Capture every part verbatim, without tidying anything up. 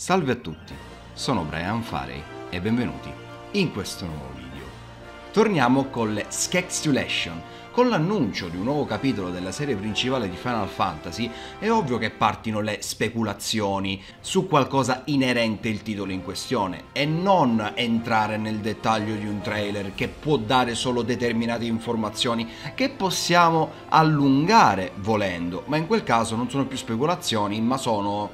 Salve a tutti, sono Brian Farey e benvenuti in questo nuovo video. Torniamo con le Skexulation. Con l'annuncio di un nuovo capitolo della serie principale di Final Fantasy è ovvio che partino le speculazioni su qualcosa inerente al titolo in questione e non entrare nel dettaglio di un trailer che può dare solo determinate informazioni che possiamo allungare volendo, ma in quel caso non sono più speculazioni ma sono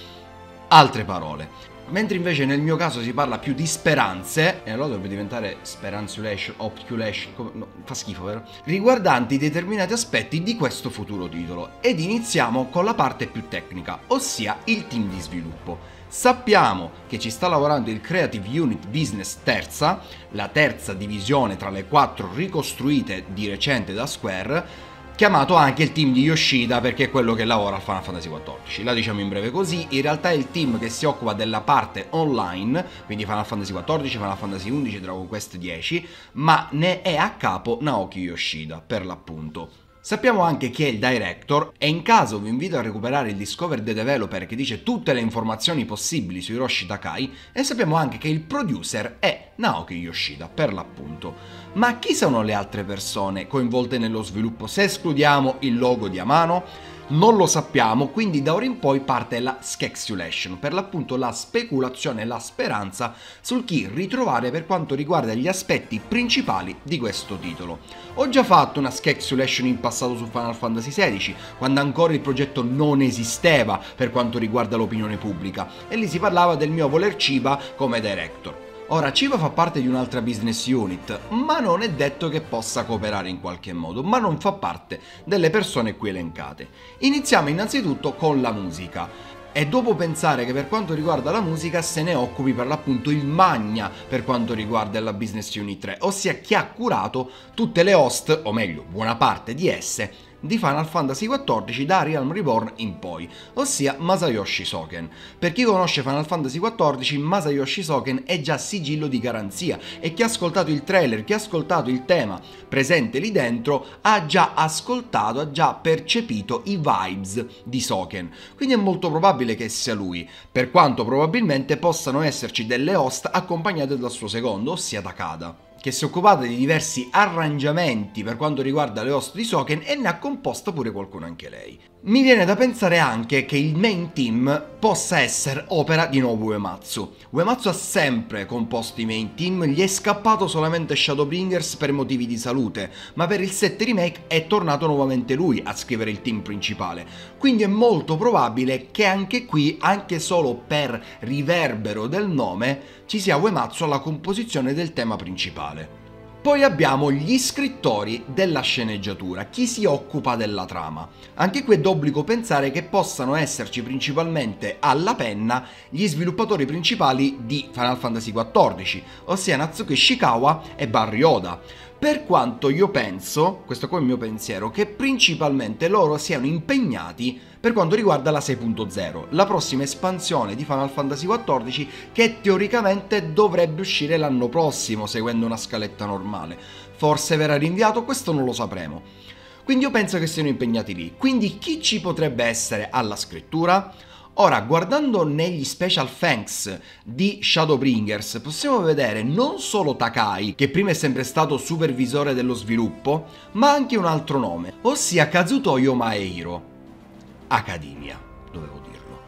altre parole. Mentre invece nel mio caso si parla più di speranze, e allora dovrebbe diventare speranzulation, opculation, come, no, fa schifo vero? Riguardanti determinati aspetti di questo futuro titolo. Ed iniziamo con la parte più tecnica, ossia il team di sviluppo. Sappiamo che ci sta lavorando il Creative Unit Business terza, la terza divisione tra le quattro ricostruite di recente da Square, chiamato anche il team di Yoshida perché è quello che lavora a Final Fantasy quattordici. La diciamo in breve così, in realtà è il team che si occupa della parte online, quindi Final Fantasy quattordici, Final Fantasy undici, Dragon Quest dieci, ma ne è a capo Naoki Yoshida, per l'appunto. Sappiamo anche chi è il director e in caso vi invito a recuperare il Discover the Developer che dice tutte le informazioni possibili su Hiroshi Takai, e sappiamo anche che il producer è Naoki Yoshida, per l'appunto. Ma chi sono le altre persone coinvolte nello sviluppo se escludiamo il logo di Amano? Non lo sappiamo, quindi da ora in poi parte la Skexulation, per l'appunto la speculazione e la speranza sul chi ritrovare per quanto riguarda gli aspetti principali di questo titolo. Ho già fatto una Skexulation in passato su Final Fantasy sedici, quando ancora il progetto non esisteva per quanto riguarda l'opinione pubblica, e lì si parlava del mio voler Chiba come director. Ora, Chiba fa parte di un'altra business unit, ma non è detto che possa cooperare in qualche modo, ma non fa parte delle persone qui elencate. Iniziamo innanzitutto con la musica. E dopo pensare che per quanto riguarda la musica se ne occupi per l'appunto il Magna per quanto riguarda la Business Unit tre, ossia chi ha curato tutte le host, o meglio buona parte di esse, di Final Fantasy quattordici da Realm Reborn in poi, ossia Masayoshi Soken. Per chi conosce Final Fantasy quattordici, Masayoshi Soken è già sigillo di garanzia e chi ha ascoltato il trailer, chi ha ascoltato il tema presente lì dentro, ha già ascoltato, ha già percepito i vibes di Soken. Quindi è molto probabile che sia lui, per quanto probabilmente possano esserci delle host accompagnate dal suo secondo, ossia Takada, che si è occupata di diversi arrangiamenti per quanto riguarda le host di Soken e ne ha composta pure qualcuno anche lei. Mi viene da pensare anche che il main team possa essere opera di nuovo Uematsu. Uematsu ha sempre composto i main team, gli è scappato solamente Shadowbringers per motivi di salute, ma per il sette remake è tornato nuovamente lui a scrivere il team principale. Quindi è molto probabile che anche qui, anche solo per riverbero del nome, ci sia Uematsu alla composizione del tema principale. Poi abbiamo gli scrittori della sceneggiatura, chi si occupa della trama. Anche qui è d'obbligo pensare che possano esserci principalmente alla penna gli sviluppatori principali di Final Fantasy quattordici, ossia Natsuki Ishikawa e Barry Oda. Per quanto io penso, questo qua è il mio pensiero, che principalmente loro siano impegnati per quanto riguarda la sei punto zero, la prossima espansione di Final Fantasy quattordici che teoricamente dovrebbe uscire l'anno prossimo seguendo una scaletta normale. Forse verrà rinviato, questo non lo sapremo. Quindi io penso che siano impegnati lì. Quindi chi ci potrebbe essere alla scrittura? Ora, guardando negli special thanks di Shadowbringers, possiamo vedere non solo Takai, che prima è sempre stato supervisore dello sviluppo, ma anche un altro nome, ossia Kazutoyo Maehiro. Academia, dovevo dirlo.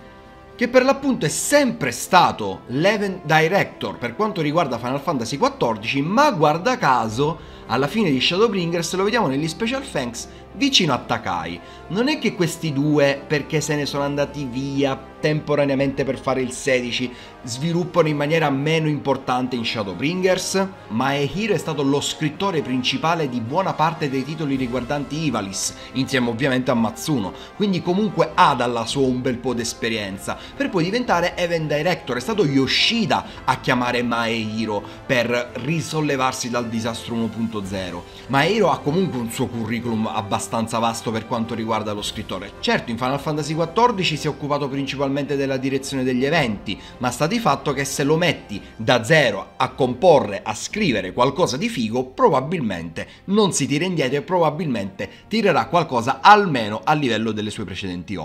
Che per l'appunto è sempre stato l'event director per quanto riguarda Final Fantasy quattordici, ma guarda caso, alla fine di Shadowbringers lo vediamo negli special thanks vicino a Takai. Non è che questi due, perché se ne sono andati via temporaneamente per fare il sedici, sviluppano in maniera meno importante in Shadowbringers? Maehiro è stato lo scrittore principale di buona parte dei titoli riguardanti Ivalice, insieme ovviamente a Matsuno, quindi comunque ha dalla sua un bel po' d'esperienza, per poi diventare event director. È stato Yoshida a chiamare Maehiro per risollevarsi dal disastro uno punto zero. Maehiro ha comunque un suo curriculum abbastanza vasto per quanto riguarda lo scrittore. Certo, in Final Fantasy quattordici si è occupato principalmente della direzione degli eventi, ma sta di fatto che se lo metti da zero a comporre, a scrivere qualcosa di figo, probabilmente non si tira indietro e probabilmente tirerà qualcosa almeno a livello delle sue precedenti opere.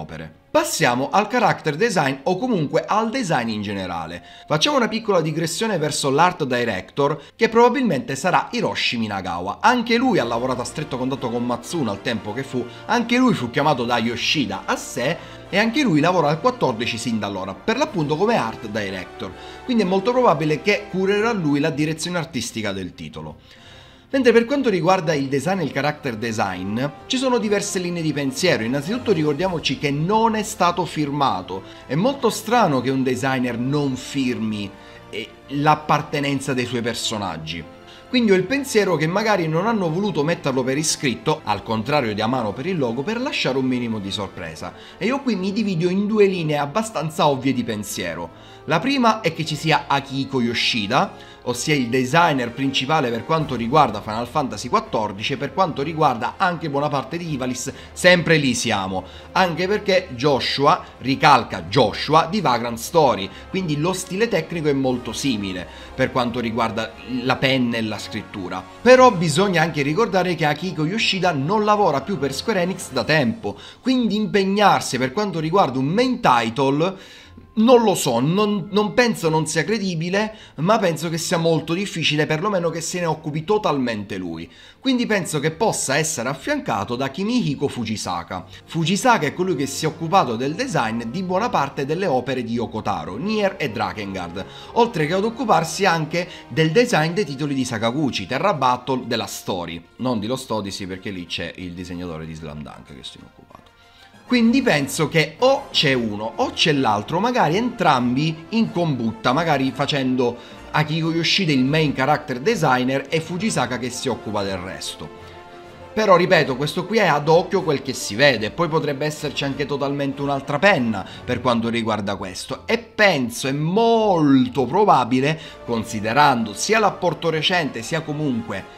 Passiamo al character design o comunque al design in generale. Facciamo una piccola digressione verso l'art director, che probabilmente sarà Hiroshi Minagawa. Anche lui ha lavorato a stretto contatto con Matsuno al tempo che fu, anche lui fu chiamato da Yoshida a sé e anche lui lavora al quattordici sin da allora, per l'appunto come art director. Quindi è molto probabile che curerà lui la direzione artistica del titolo. Mentre per quanto riguarda il design e il character design, ci sono diverse linee di pensiero. Innanzitutto ricordiamoci che non è stato firmato. È molto strano che un designer non firmi l'appartenenza dei suoi personaggi. Quindi ho il pensiero che magari non hanno voluto metterlo per iscritto, al contrario di Amano per il logo, per lasciare un minimo di sorpresa. E io qui mi divido in due linee abbastanza ovvie di pensiero. La prima è che ci sia Akihiko Yoshida, ossia il designer principale per quanto riguarda Final Fantasy quattordici e per quanto riguarda anche buona parte di Ivalice, sempre lì siamo, anche perché Joshua ricalca Joshua di Vagrant Story, quindi lo stile tecnico è molto simile per quanto riguarda la penna e la scrittura. Però bisogna anche ricordare che Akihiko Yoshida non lavora più per Square Enix da tempo, quindi impegnarsi per quanto riguarda un main title non lo so, non, non penso non sia credibile, ma penso che sia molto difficile, perlomeno che se ne occupi totalmente lui. Quindi penso che possa essere affiancato da Kimihiko Fujisaka. Fujisaka è colui che si è occupato del design di buona parte delle opere di Yoko Taro, Nier e Drakengard, oltre che ad occuparsi anche del design dei titoli di Sakaguchi, Terra Battle, della Story. Non di Lost Odyssey, perché lì c'è il disegnatore di Slam Dunk che si è occupato. Quindi penso che o c'è uno o c'è l'altro, magari entrambi in combutta, magari facendo Akihiko Yoshida il main character designer e Fujisaka che si occupa del resto. Però ripeto, questo qui è ad occhio quel che si vede, poi potrebbe esserci anche totalmente un'altra penna per quanto riguarda questo, e penso è molto probabile, considerando sia l'apporto recente sia comunque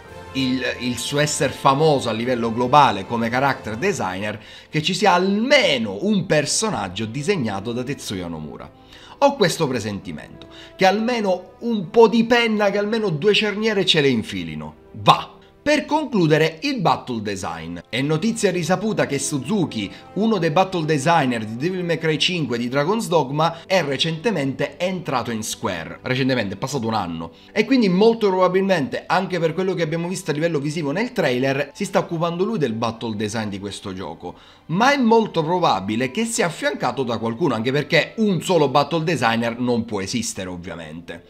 Il, il suo essere famoso a livello globale come character designer, che ci sia almeno un personaggio disegnato da Tetsuya Nomura. Ho questo presentimento, che almeno un po' di penna, che almeno due cerniere ce le infilino. Va! Per concludere, il battle design. È notizia risaputa che Suzuki, uno dei battle designer di Devil May Cry cinque e di Dragon's Dogma, è recentemente entrato in Square. Recentemente, è passato un anno. E quindi molto probabilmente, anche per quello che abbiamo visto a livello visivo nel trailer, si sta occupando lui del battle design di questo gioco. Ma è molto probabile che sia affiancato da qualcuno, anche perché un solo battle designer non può esistere, ovviamente.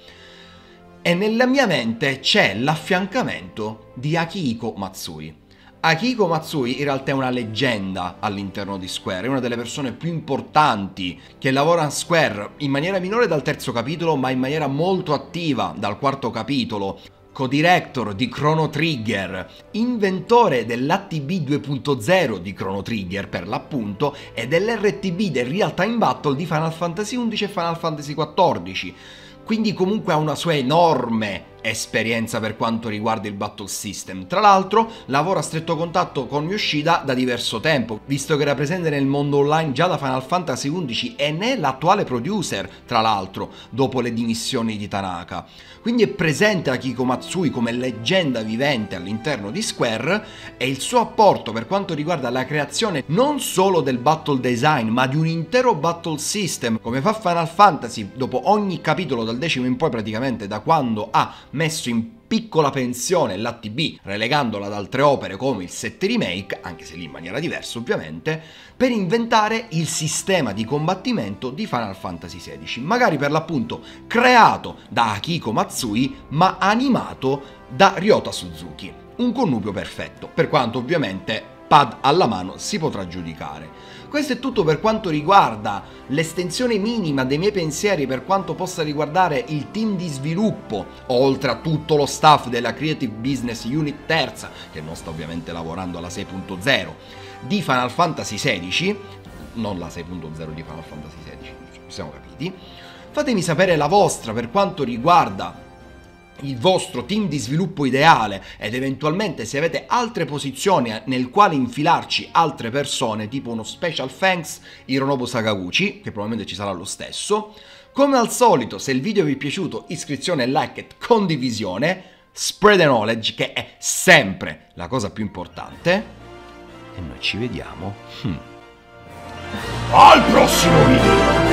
E nella mia mente c'è l'affiancamento di Akihiko Matsui. Akihiko Matsui in realtà è una leggenda all'interno di Square, è una delle persone più importanti che lavora a Square in maniera minore dal terzo capitolo, ma in maniera molto attiva dal quarto capitolo. Co-director di Chrono Trigger, inventore dell'A T B due punto zero di Chrono Trigger per l'appunto e dell'R T B del Real Time Battle di Final Fantasy undici e Final Fantasy quattordici. Quindi comunque ha una sua enorme esperienza per quanto riguarda il battle system. Tra l'altro lavora a stretto contatto con Yoshida da diverso tempo, visto che era presente nel mondo online già da Final Fantasy undici e ne è l'attuale producer, tra l'altro, dopo le dimissioni di Tanaka. Quindi è presente Akihiko Matsui come leggenda vivente all'interno di Square, e il suo apporto per quanto riguarda la creazione non solo del battle design ma di un intero battle system, come fa Final Fantasy dopo ogni capitolo dal decimo in poi, praticamente da quando ha messo in piccola pensione l'A T B, relegandola ad altre opere come il sette Remake, anche se lì in maniera diversa ovviamente, per inventare il sistema di combattimento di Final Fantasy sedici, magari per l'appunto creato da Akihiko Matsui ma animato da Ryota Suzuki. Un connubio perfetto, per quanto ovviamente pad alla mano si potrà giudicare. Questo è tutto per quanto riguarda l'estensione minima dei miei pensieri per quanto possa riguardare il team di sviluppo, oltre a tutto lo staff della Creative Business Unit terza, che non sta ovviamente lavorando alla sei punto zero, di Final Fantasy sedici, non la sei punto zero di Final Fantasy sedici, ci siamo capiti. Fatemi sapere la vostra per quanto riguarda il vostro team di sviluppo ideale, ed eventualmente se avete altre posizioni nel quale infilarci altre persone, tipo uno special thanks Hironobu Sakaguchi, che probabilmente ci sarà lo stesso. Come al solito, se il video vi è piaciuto, iscrizione, like e condivisione, spread the knowledge, che è sempre la cosa più importante, e noi ci vediamo. Hmm. Al prossimo video!